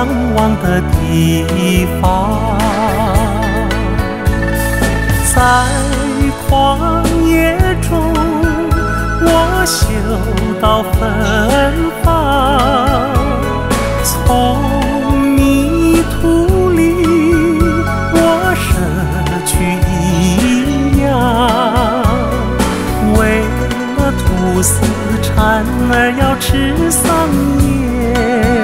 向往的地方。在旷野中，我修道芬芳，从迷途里我摄取营养，为了吐丝蝉儿要吃桑叶，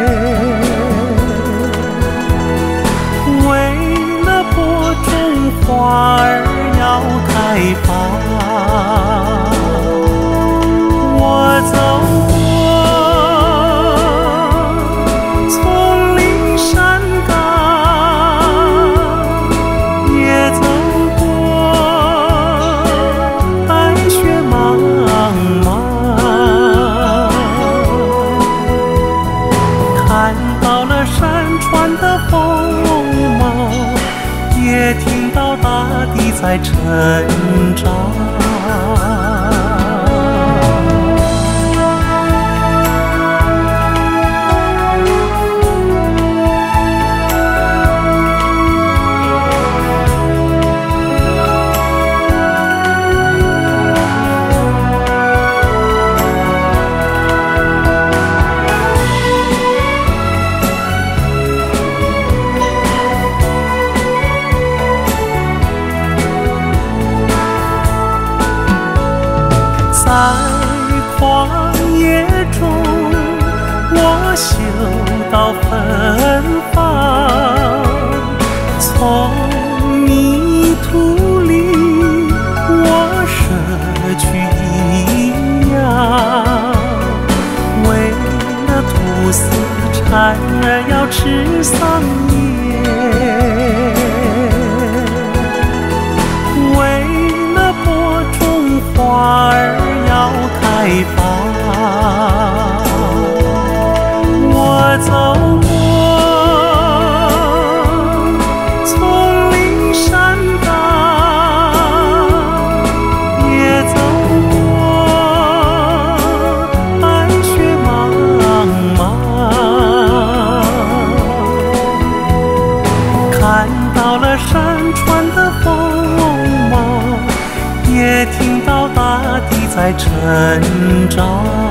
为了播种花儿要开放。我走过丛林山岗，也走过白雪茫茫，看到了山川的风貌，也听到大地在成长。在旷野中，我修道芬芳，从迷途里我摄取营养，为了吐丝蝉儿要吃桑叶，为了播种花儿要开放。我走过丛林山岗，也走过白雪茫茫，看到了山川的风貌，也听到大地在成长。